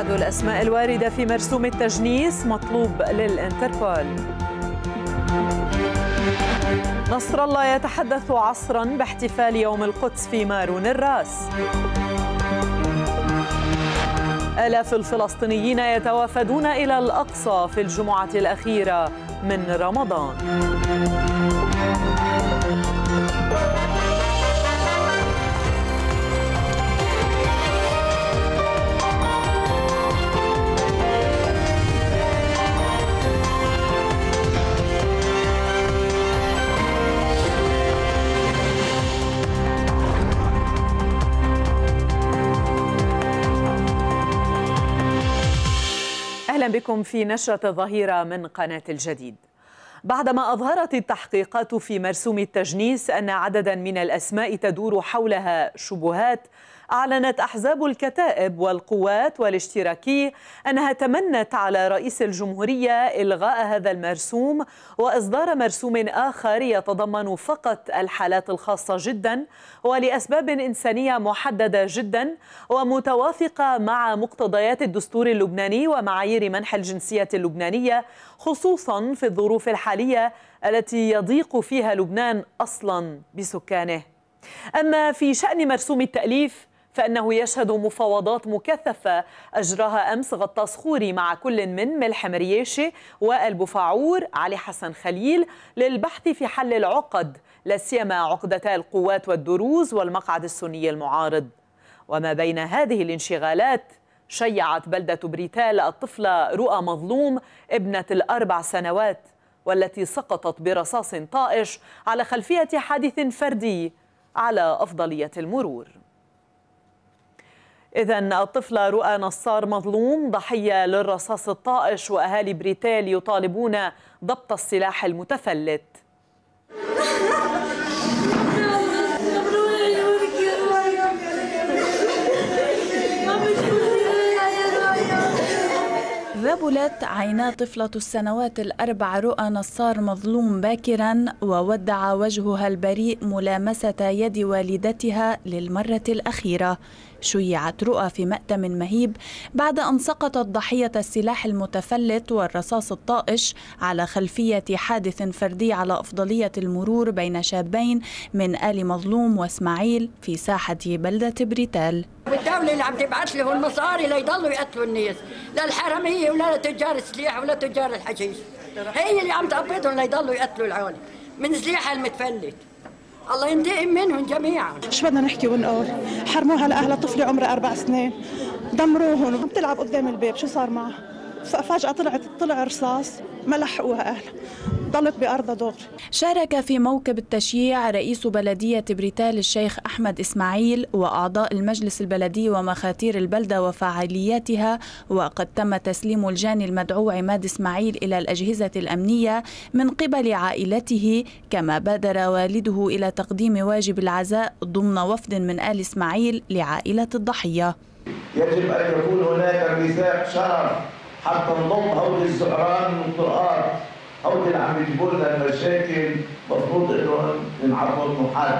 أحد الأسماء الواردة في مرسوم التجنيس مطلوب للإنتربول. نصر الله يتحدث عصرا باحتفال يوم القدس في مارون الراس. آلاف الفلسطينيين يتوافدون إلى الأقصى في الجمعة الأخيرة من رمضان. أهلا بكم في نشرة الظهيرة من قناة الجديد. بعدما أظهرت التحقيقات في مرسوم التجنيس أن عددا من الأسماء تدور حولها شبهات، أعلنت أحزاب الكتائب والقوات والاشتراكي أنها تمنت على رئيس الجمهورية إلغاء هذا المرسوم وإصدار مرسوم آخر يتضمن فقط الحالات الخاصة جدا ولأسباب إنسانية محددة جدا ومتوافقة مع مقتضيات الدستور اللبناني ومعايير منح الجنسية اللبنانية، خصوصا في الظروف الحالية التي يضيق فيها لبنان أصلا بسكانه. أما في شأن مرسوم التأليف فإنه يشهد مفاوضات مكثفة أجراها أمس غطاس خوري مع كل من ملحم رياشي والبوفاعور علي حسن خليل للبحث في حل العقد، لا سيما عقدتا القوات والدروز والمقعد السني المعارض. وما بين هذه الانشغالات شيعت بلدة بريتال الطفلة رؤى مظلوم ابنة ال4 سنوات والتي سقطت برصاص طائش على خلفية حادث فردي على أفضلية المرور. إذن الطفلة رؤى نصار مظلوم ضحية للرصاص الطائش، وأهالي بريتال يطالبون ضبط السلاح المتفلت. ذبلت عينا طفلة السنوات ال4 رؤى نصار مظلوم باكرا، وودع وجهها البريء ملامسة يد والدتها للمرة الأخيرة. شيعت رؤى في مأتم مهيب بعد أن سقطت ضحية السلاح المتفلت والرصاص الطائش على خلفية حادث فردي على أفضلية المرور بين شابين من آل مظلوم وإسماعيل في ساحة بلدة بريتال. والدولة اللي عم تبعث لهم المصاري ليضلوا يقتلوا الناس، لا الحرامية ولا تجار السلاح ولا تجار الحشيش، هي اللي عم تقبضهم ليضلوا يقتلوا العالم من سلاحها المتفلت. الله ينتقم منهم جميعا. شو بدنا نحكي ونقول؟ حرموها لأهلها، طفلة عمرها 4 سنين، دمروهم، عم تلعب قدام البيت. شو صار معها؟ فجأة طلع رصاص، ما لحقوها أهلها، ضلت بأرضها دغري. شارك في موكب التشييع رئيس بلدية بريتال الشيخ أحمد إسماعيل وأعضاء المجلس البلدي ومخاتير البلدة وفعالياتها، وقد تم تسليم الجاني المدعو عماد إسماعيل إلى الأجهزة الأمنية من قبل عائلته، كما بادر والده إلى تقديم واجب العزاء ضمن وفد من آل إسماعيل لعائلة الضحية. يجب أن يكون هناك ميثاق شرف حتى نضم هول الزعران من القرآن، هول اللي عم يجيبوا لنا المشاكل مفروض انه نعطوا لهم حد،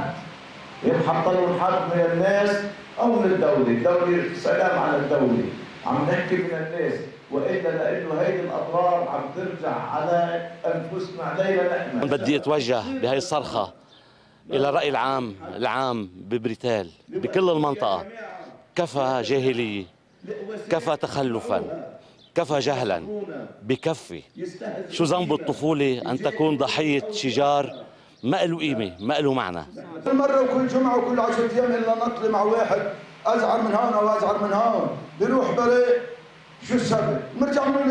ينحط لهم حد من الناس او من الدولة سلام على الدولة، عم نحكي من الناس، والا لانه هيدي الاضرار عم ترجع على انفسنا علينا نحن. بدي اتوجه بهي الصرخة الى الرأي العام ببريتال بكل المنطقة. كفى جاهلية، كفى تخلفا، كفى جهلا، بكفي. شو ذنب الطفولة أن تكون ضحية شجار ما له قيمة، ما له معنى. كل مرة وكل جمعة وكل 10 أيام إلا نطلع مع واحد أزعر من هون أو أزعر من هون، بيروح بريء. شو السبب؟ نرجع نقول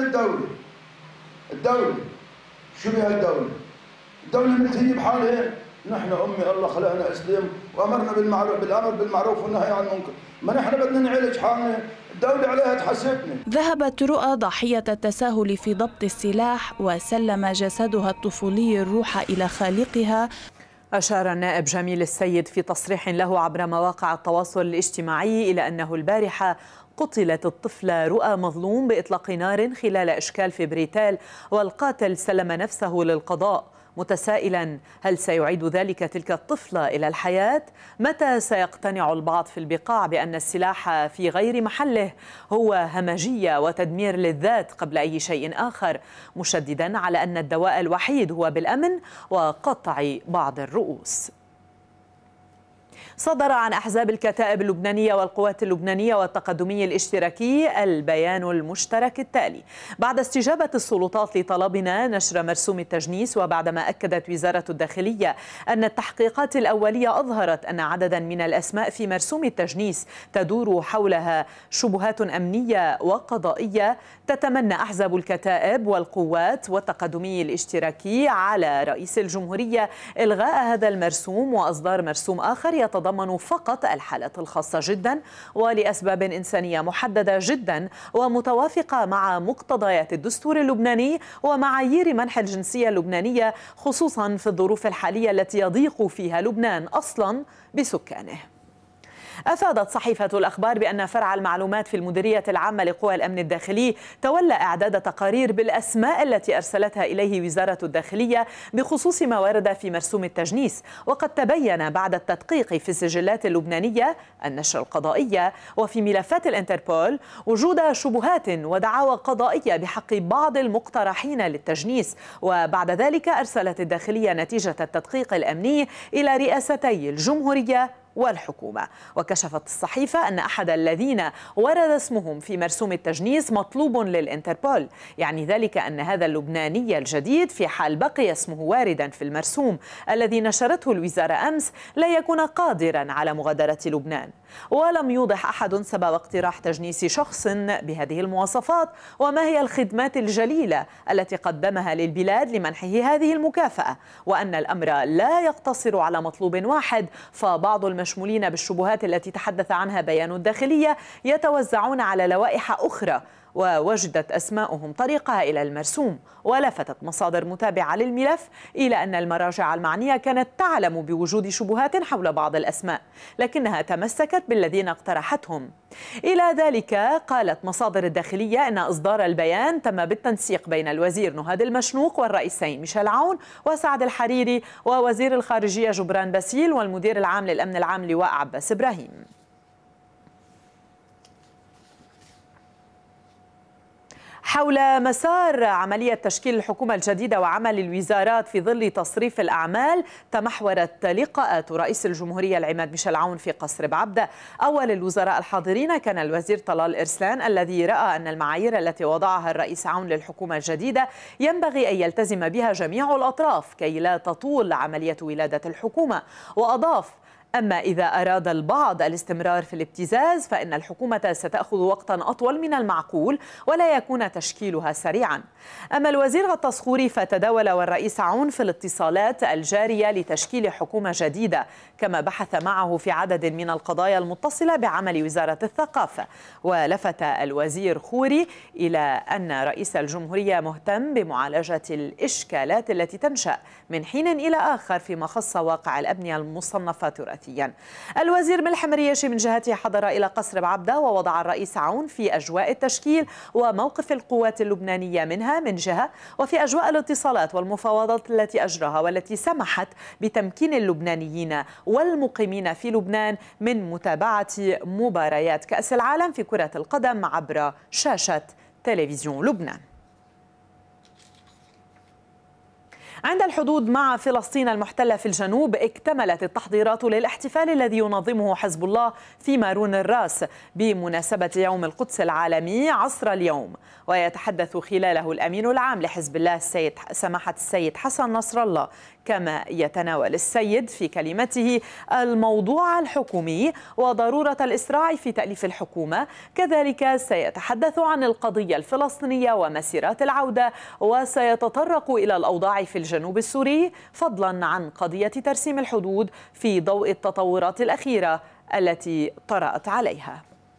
الدولة شو بها الدولة؟ الدولة منتهية بحالها. نحن أمي الله خلقنا إسلام وأمرنا بالأمر بالمعروف والنهي عن المنكر، ما نحن بدنا نعالج حالنا، الدولة عليها تحاسبنا. ذهبت رؤى ضحية التساهل في ضبط السلاح وسلم جسدها الطفولي الروح إلى خالقها. أشار النائب جميل السيد في تصريح له عبر مواقع التواصل الاجتماعي إلى أنه البارحة قتلت الطفلة رؤى مظلوم بإطلاق نار خلال إشكال في بريتال، والقاتل سلم نفسه للقضاء، متسائلا هل سيعيد ذلك تلك الطفلة إلى الحياة؟ متى سيقتنع البعض في البقاع بأن السلاح في غير محله هو همجية وتدمير للذات قبل أي شيء آخر، مشددا على أن الدواء الوحيد هو بالأمن وقطع بعض الرؤوس. صدر عن أحزاب الكتائب اللبنانية والقوات اللبنانية والتقدمي الاشتراكي البيان المشترك التالي: بعد استجابة السلطات لطلبنا نشر مرسوم التجنيس، وبعدما أكدت وزارة الداخلية أن التحقيقات الأولية أظهرت أن عددا من الأسماء في مرسوم التجنيس تدور حولها شبهات أمنية وقضائية، تتمنى أحزاب الكتائب والقوات والتقدمي الاشتراكي على رئيس الجمهورية إلغاء هذا المرسوم وإصدار مرسوم آخر يتضمن فقط الحالات الخاصة جدا ولأسباب إنسانية محددة جدا ومتوافقة مع مقتضيات الدستور اللبناني ومعايير منح الجنسية اللبنانية، خصوصا في الظروف الحالية التي يضيق فيها لبنان أصلا بسكانه. أفادت صحيفة الأخبار بأن فرع المعلومات في المديرية العامة لقوى الأمن الداخلي تولى إعداد تقارير بالأسماء التي أرسلتها إليه وزارة الداخلية بخصوص ما ورد في مرسوم التجنيس، وقد تبين بعد التدقيق في السجلات اللبنانية النشر القضائية وفي ملفات الانتربول وجود شبهات ودعاوى قضائية بحق بعض المقترحين للتجنيس. وبعد ذلك أرسلت الداخلية نتيجة التدقيق الأمني إلى رئاستي الجمهورية والحكومة. وكشفت الصحيفة أن أحد الذين ورد اسمهم في مرسوم التجنيس مطلوب للإنتربول، يعني ذلك أن هذا اللبناني الجديد في حال بقي اسمه واردا في المرسوم الذي نشرته الوزارة أمس لا يكون قادرا على مغادرة لبنان. ولم يوضح أحد سبب اقتراح تجنيس شخص بهذه المواصفات وما هي الخدمات الجليلة التي قدمها للبلاد لمنحه هذه المكافأة، وأن الأمر لا يقتصر على مطلوب واحد، فبعض المشمولين بالشبهات التي تحدث عنها بيان الداخلية يتوزعون على لوائح أخرى ووجدت أسماؤهم طريقها إلى المرسوم. ولفتت مصادر متابعة للملف إلى أن المراجع المعنية كانت تعلم بوجود شبهات حول بعض الأسماء لكنها تمسكت بالذين اقترحتهم. إلى ذلك قالت مصادر الداخلية أن إصدار البيان تم بالتنسيق بين الوزير نهاد المشنوق والرئيسين ميشيل عون وسعد الحريري ووزير الخارجية جبران باسيل والمدير العام للأمن العام لواء عباس إبراهيم. حول مسار عملية تشكيل الحكومة الجديدة وعمل الوزارات في ظل تصريف الأعمال تمحورت لقاءات رئيس الجمهورية العماد ميشيل عون في قصر بعبدة. أول الوزراء الحاضرين كان الوزير طلال إرسلان الذي رأى أن المعايير التي وضعها الرئيس عون للحكومة الجديدة ينبغي أن يلتزم بها جميع الأطراف كي لا تطول عملية ولادة الحكومة. وأضاف: أما إذا أراد البعض الاستمرار في الابتزاز فإن الحكومة ستأخذ وقتا أطول من المعقول ولا يكون تشكيلها سريعا. أما الوزير التصخوري فتداول والرئيس عون في الاتصالات الجارية لتشكيل حكومة جديدة، كما بحث معه في عدد من القضايا المتصلة بعمل وزارة الثقافة. ولفت الوزير خوري إلى أن رئيس الجمهورية مهتم بمعالجة الإشكالات التي تنشأ من حين إلى آخر فيما خص واقع الأبنية المصنفة تراثيا. الوزير ملحم رياشي من جهته حضر إلى قصر بعبدة ووضع الرئيس عون في أجواء التشكيل وموقف القوات اللبنانية منها من جهة، وفي أجواء الاتصالات والمفاوضات التي أجراها والتي سمحت بتمكين اللبنانيين والمقيمين في لبنان من متابعة مباريات كأس العالم في كرة القدم عبر شاشة تلفزيون لبنان. عند الحدود مع فلسطين المحتلة في الجنوب اكتملت التحضيرات للاحتفال الذي ينظمه حزب الله في مارون الراس بمناسبة يوم القدس العالمي عصر اليوم. ويتحدث خلاله الأمين العام لحزب الله سماحة السيد حسن نصر الله، كما يتناول السيد في كلمته الموضوع الحكومي وضرورة الإسراع في تأليف الحكومة. كذلك سيتحدث عن القضية الفلسطينية ومسيرات العودة، وسيتطرق إلى الأوضاع في الجنوب السوري فضلا عن قضية ترسيم الحدود في ضوء التطورات الأخيرة التي طرأت عليها.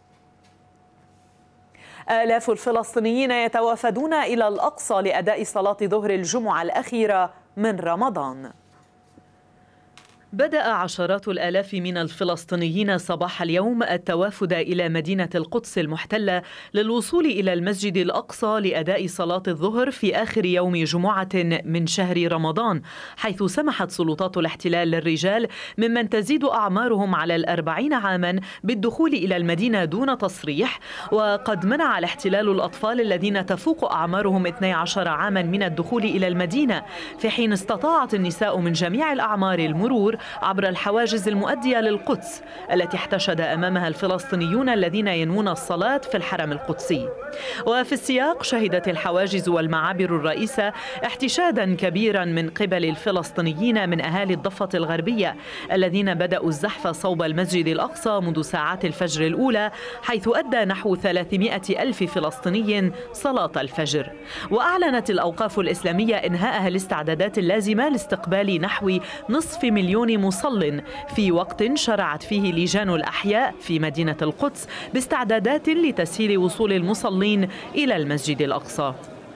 آلاف الفلسطينيين يتوافدون إلى الأقصى لأداء صلاة ظهر الجمعة الأخيرة من رمضان. بدأ عشرات الآلاف من الفلسطينيين صباح اليوم التوافد إلى مدينة القدس المحتلة للوصول إلى المسجد الأقصى لأداء صلاة الظهر في آخر يوم جمعة من شهر رمضان، حيث سمحت سلطات الاحتلال للرجال ممن تزيد أعمارهم على 40 عاما بالدخول إلى المدينة دون تصريح، وقد منع الاحتلال الأطفال الذين تفوق أعمارهم 12 عاما من الدخول إلى المدينة، في حين استطاعت النساء من جميع الأعمار المرور عبر الحواجز المؤدية للقدس التي احتشد أمامها الفلسطينيون الذين ينوون الصلاة في الحرم القدسي. وفي السياق شهدت الحواجز والمعابر الرئيسة احتشادا كبيرا من قبل الفلسطينيين من أهالي الضفة الغربية الذين بدأوا الزحف صوب المسجد الأقصى منذ ساعات الفجر الأولى، حيث أدى نحو 300 ألف فلسطيني صلاة الفجر. وأعلنت الأوقاف الإسلامية إنهاءها الاستعدادات اللازمة لاستقبال نحو نصف مليون مصل في وقت شرعت فيه لجان الأحياء في مدينة القدس باستعدادات لتسهيل وصول المصلين إلى المسجد الأقصى.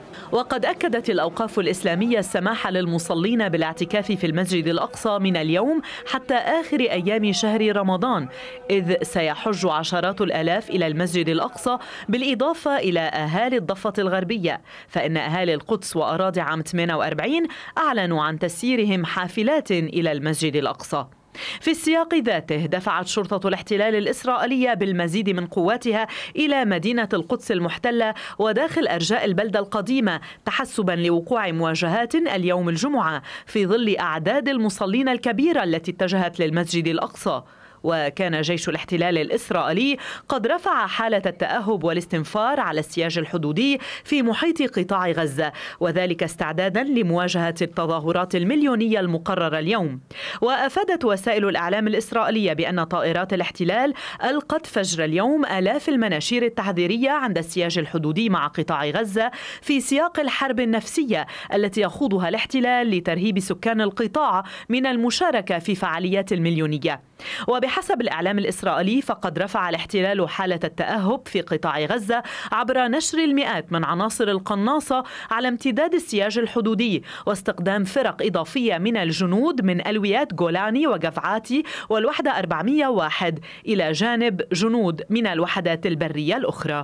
وقد أكدت الأوقاف الإسلامية السماح للمصلين بالاعتكاف في المسجد الأقصى من اليوم حتى آخر أيام شهر رمضان، إذ سيحج عشرات الآلاف إلى المسجد الأقصى بالإضافة إلى أهالي الضفة الغربية، فإن أهالي القدس وأراضي عام 48 أعلنوا عن تسييرهم حافلات إلى المسجد الأقصى. في السياق ذاته دفعت شرطة الاحتلال الإسرائيلية بالمزيد من قواتها إلى مدينة القدس المحتلة وداخل أرجاء البلدة القديمة تحسبا لوقوع مواجهات اليوم الجمعة في ظل أعداد المصلين الكبيرة التي اتجهت للمسجد الأقصى. وكان جيش الاحتلال الإسرائيلي قد رفع حالة التأهب والاستنفار على السياج الحدودي في محيط قطاع غزة، وذلك استعدادا لمواجهة التظاهرات المليونية المقررة اليوم. وأفادت وسائل الإعلام الإسرائيلية بأن طائرات الاحتلال ألقت فجر اليوم آلاف المناشير التحذيرية عند السياج الحدودي مع قطاع غزة في سياق الحرب النفسية التي يخوضها الاحتلال لترهيب سكان القطاع من المشاركة في فعاليات المليونية. وبحسب الإعلام الإسرائيلي فقد رفع الاحتلال حالة التأهب في قطاع غزة عبر نشر المئات من عناصر القناصة على امتداد السياج الحدودي واستخدام فرق إضافية من الجنود من ألويات جولاني وجفعاتي والوحدة 401 إلى جانب جنود من الوحدات البرية الأخرى.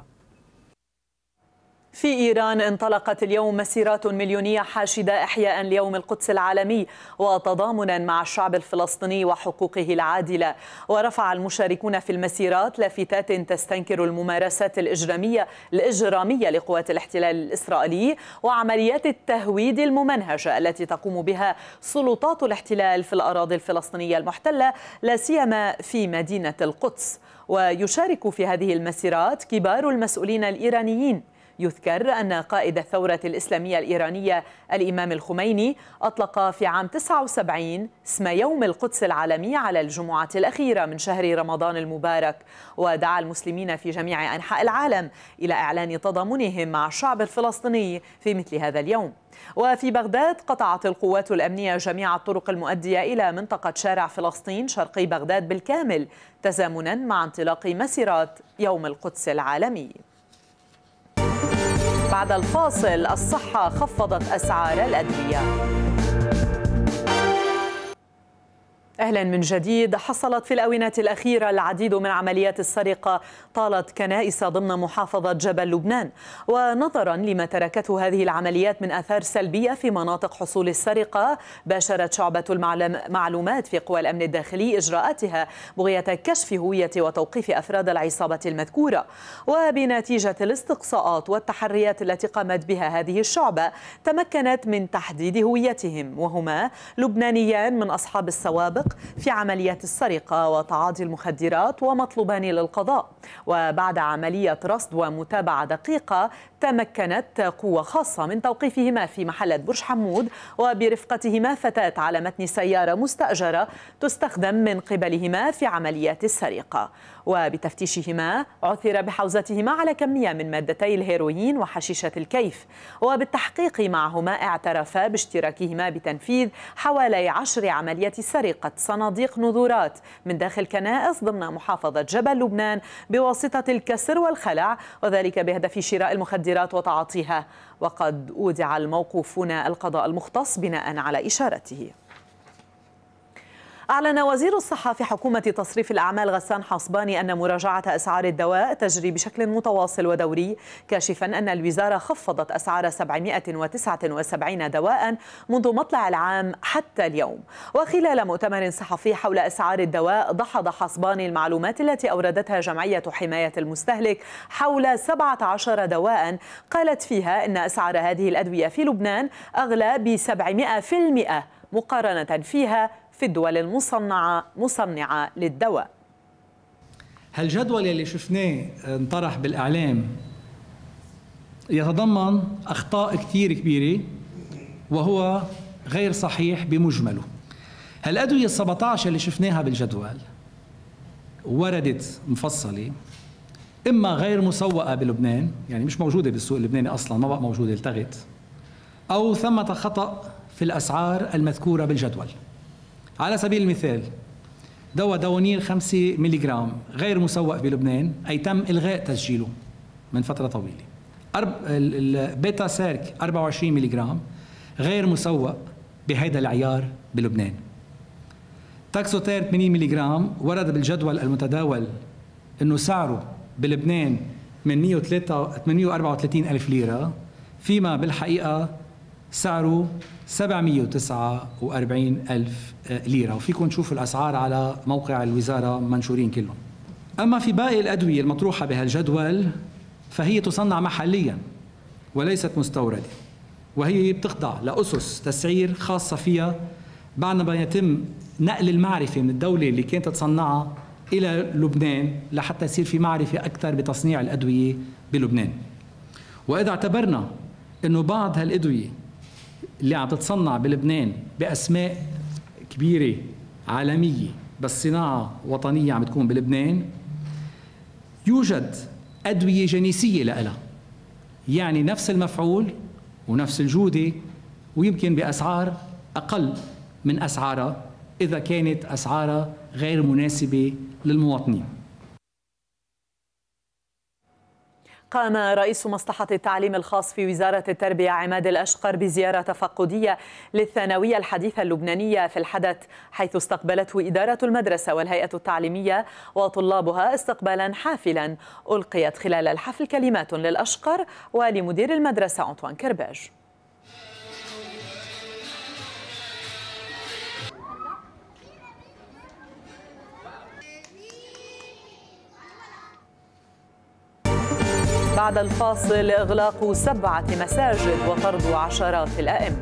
في إيران انطلقت اليوم مسيرات مليونية حاشدة إحياء ليوم القدس العالمي وتضامنا مع الشعب الفلسطيني وحقوقه العادلة. ورفع المشاركون في المسيرات لافتات تستنكر الممارسات الإجرامية لقوات الاحتلال الإسرائيلي وعمليات التهويد الممنهجة التي تقوم بها سلطات الاحتلال في الأراضي الفلسطينية المحتلة لا سيما في مدينة القدس. ويشارك في هذه المسيرات كبار المسؤولين الإيرانيين. يذكر أن قائد الثورة الإسلامية الإيرانية الإمام الخميني أطلق في عام 79 اسم يوم القدس العالمي على الجمعة الأخيرة من شهر رمضان المبارك، ودعا المسلمين في جميع أنحاء العالم إلى إعلان تضامنهم مع الشعب الفلسطيني في مثل هذا اليوم. وفي بغداد قطعت القوات الأمنية جميع الطرق المؤدية إلى منطقة شارع فلسطين شرقي بغداد بالكامل تزامنا مع انطلاق مسيرات يوم القدس العالمي. بعد الفاصل، الصحة خفضت أسعار الأدوية. أهلا من جديد. حصلت في الآونة الأخيرة العديد من عمليات السرقة طالت كنائس ضمن محافظة جبل لبنان، ونظرا لما تركته هذه العمليات من آثار سلبية في مناطق حصول السرقة باشرت شعبة المعلومات في قوى الأمن الداخلي إجراءاتها بغية كشف هوية وتوقيف أفراد العصابة المذكورة. وبنتيجة الاستقصاءات والتحريات التي قامت بها هذه الشعبة تمكنت من تحديد هويتهم، وهما لبنانيان من أصحاب السوابق في عمليات السرقة وتعاطي المخدرات ومطلوبان للقضاء. وبعد عملية رصد ومتابعة دقيقة تمكنت قوة خاصة من توقيفهما في محلة برج حمود وبرفقتهما فتاة على متن سيارة مستأجرة تستخدم من قبلهما في عمليات السرقة. وبتفتيشهما عثر بحوزتهما على كمية من مادتي الهيروين وحشيشة الكيف، وبالتحقيق معهما اعترفا باشتراكهما بتنفيذ حوالي 10 عمليات سرقة صناديق نذورات من داخل كنائس ضمن محافظة جبل لبنان بواسطة الكسر والخلع، وذلك بهدف شراء المخدرات وتعاطيها. وقد أودع الموقوفون القضاء المختص بناء على إشارته. أعلن وزير الصحة في حكومة تصريف الأعمال غسان حصباني أن مراجعة أسعار الدواء تجري بشكل متواصل ودوري، كاشفا أن الوزارة خفضت أسعار 779 دواء منذ مطلع العام حتى اليوم. وخلال مؤتمر صحفي حول أسعار الدواء دحض حصباني المعلومات التي أوردتها جمعية حماية المستهلك حول 17 دواء قالت فيها أن أسعار هذه الأدوية في لبنان أغلى ب700% مقارنة فيها في الدول المصنعة للدواء. هالجدول اللي شفناه انطرح بالإعلام يتضمن أخطاء كثير كبيرة وهو غير صحيح بمجمله. هالأدوية 17 اللي شفناها بالجدول وردت مفصلة، إما غير مسوقة بلبنان، يعني مش موجودة بالسوق اللبناني أصلاً، ما بقى موجودة، التغت، أو ثمة خطأ في الأسعار المذكورة بالجدول. على سبيل المثال دواء دونيل 5 ملغ غير مسوق بلبنان، أي تم إلغاء تسجيله من فترة طويلة. البيتا سيرك 24 ملغ غير مسوق بهيدا العيار بلبنان. تاكسوتير 80 ملغ ورد بالجدول المتداول أنه سعره بلبنان من 134 ألف ليرة، فيما بالحقيقة سعره 749 ألف ليرة، وفيكم تشوفوا الأسعار على موقع الوزارة منشورين كلهم. أما في باقي الأدوية المطروحة بهالجدول فهي تصنع محلياً وليست مستوردة، وهي بتخضع لأسس تسعير خاصة فيها بعد ما يتم نقل المعرفة من الدولة اللي كانت تصنعها إلى لبنان لحتى يصير في معرفة أكثر بتصنيع الأدوية بلبنان. وإذا اعتبرنا أنه بعض هالأدوية اللي عم تتصنع بلبنان بأسماء كبيرة عالمية بس صناعة وطنية عم تكون بلبنان، يوجد أدوية جنسية لها، يعني نفس المفعول ونفس الجودة ويمكن بأسعار أقل من أسعارها إذا كانت أسعارها غير مناسبة للمواطنين. قام رئيس مصلحة التعليم الخاص في وزارة التربية عماد الأشقر بزيارة تفقدية للثانوية الحديثة اللبنانية في الحدث، حيث استقبلته إدارة المدرسة والهيئة التعليمية وطلابها استقبالا حافلا. ألقيت خلال الحفل كلمات للأشقر ولمدير المدرسة أنطوان كرباج. بعد الفاصل إغلاق 7 مساجد وطرد عشرات الأئمة.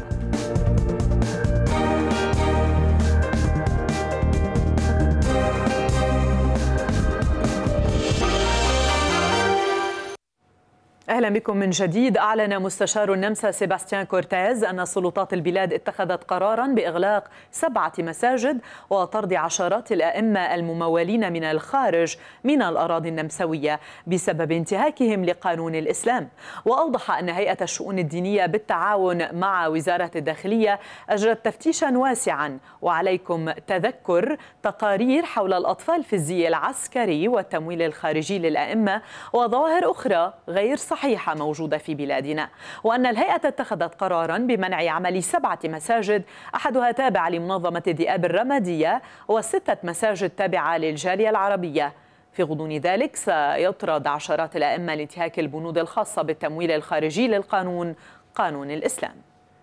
أهلا بكم من جديد. أعلن مستشار النمسا سيباستيان كورتيز أن سلطات البلاد اتخذت قراراً بإغلاق 7 مساجد وطرد عشرات الأئمة الممولين من الخارج من الأراضي النمساوية بسبب انتهاكهم لقانون الإسلام. وأوضح أن هيئة الشؤون الدينية بالتعاون مع وزارة الداخلية أجرت تفتيشاً واسعاً وعليكم تذكر تقارير حول الأطفال في الزي العسكري والتمويل الخارجي للأئمة وظواهر أخرى غير صحيحة موجودة في بلادنا، وأن الهيئة اتخذت قراراً بمنع عمل 7 مساجد أحدها تابعة لمنظمة الذئاب الرمادية و6 مساجد تابعة للجالية العربية. في غضون ذلك سيطرد عشرات الأئمة لانتهاك البنود الخاصة بالتمويل الخارجي للقانون، قانون الإسلام.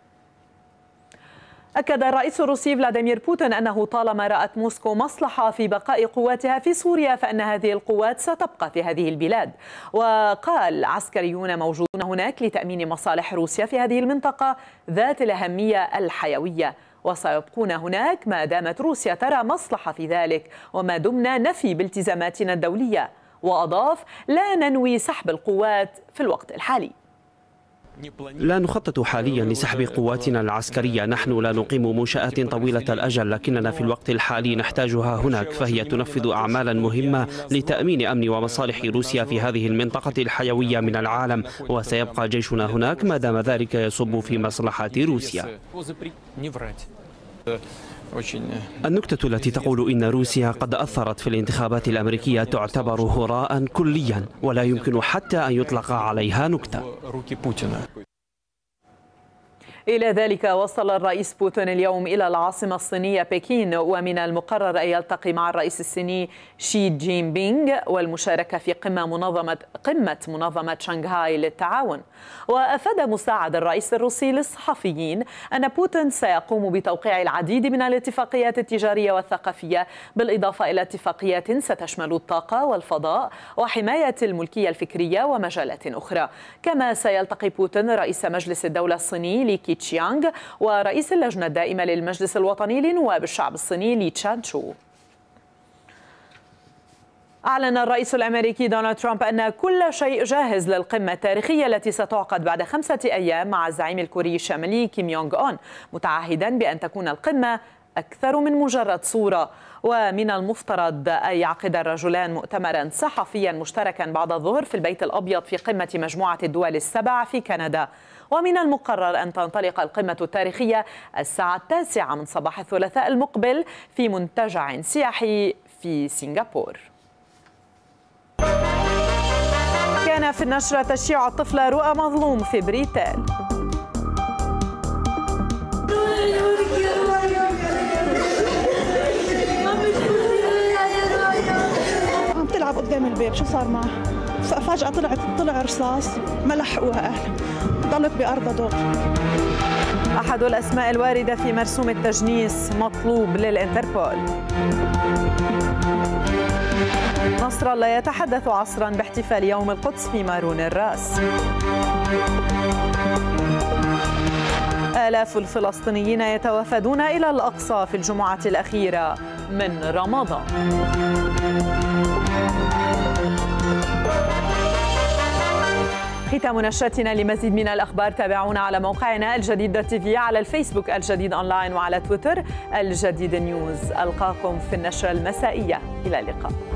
أكد الرئيس الروسي فلاديمير بوتين أنه طالما رأت موسكو مصلحة في بقاء قواتها في سوريا فإن هذه القوات ستبقى في هذه البلاد. وقال عسكريون موجودون هناك لتأمين مصالح روسيا في هذه المنطقة ذات الأهمية الحيوية، وسيبقون هناك ما دامت روسيا ترى مصلحة في ذلك وما دمنا نفي بالتزاماتنا الدولية. وأضاف: لا ننوي سحب القوات في الوقت الحالي. لا نخطط حاليا لسحب قواتنا العسكرية، نحن لا نقيم منشآت طويلة الأجل، لكننا في الوقت الحالي نحتاجها هناك، فهي تنفذ أعمالا مهمة لتأمين أمن ومصالح روسيا في هذه المنطقة الحيوية من العالم، وسيبقى جيشنا هناك ما دام ذلك يصب في مصلحة روسيا. النكتة التي تقول إن روسيا قد أثرت في الانتخابات الأمريكية تعتبر هراء كليا، ولا يمكن حتى أن يطلق عليها نكتة. إلى ذلك وصل الرئيس بوتين اليوم إلى العاصمة الصينية بكين، ومن المقرر أن يلتقي مع الرئيس الصيني شي جين بينغ والمشاركة في قمة منظمة شنغهاي للتعاون. وأفاد مساعد الرئيس الروسي للصحفيين أن بوتين سيقوم بتوقيع العديد من الاتفاقيات التجارية والثقافية، بالإضافة إلى اتفاقيات ستشمل الطاقة والفضاء وحماية الملكية الفكرية ومجالات أخرى. كما سيلتقي بوتين رئيس مجلس الدولة الصيني لي كيتشيانغ ورئيس اللجنة الدائمة للمجلس الوطني لنواب الشعب الصيني لي تشانشو. أعلن الرئيس الأمريكي دونالد ترامب أن كل شيء جاهز للقمة التاريخية التي ستعقد بعد 5 أيام مع الزعيم الكوري الشمالي كيم يونغ أون، متعهدا بأن تكون القمة أكثر من مجرد صورة. ومن المفترض أن يعقد الرجلان مؤتمرا صحفيا مشتركا بعد الظهر في البيت الأبيض في قمة مجموعة الدول السبع في كندا. ومن المقرر أن تنطلق القمة التاريخية الساعة 9 من صباح الثلاثاء المقبل في منتجع سياحي في سنغافورة. كان في النشرة تشييع الطفلة رؤى مظلوم في بريتال. عم تلعب قدام الباب، شو صار معها؟ فجأة طلع رصاص، ما لحقوها أهلها، ضلت بأرضها دور. أحد الأسماء الواردة في مرسوم التجنيس مطلوب للإنتربول. نصر الله يتحدث عصرا باحتفال يوم القدس في مارون الراس. آلاف الفلسطينيين يتوافدون إلى الأقصى في الجمعة الأخيرة من رمضان. ختام نشرتنا. لمزيد من الأخبار تابعونا على موقعنا الجديد.tv، على الفيسبوك الجديد أونلاين، وعلى تويتر الجديد نيوز. ألقاكم في النشرة المسائية. إلى اللقاء.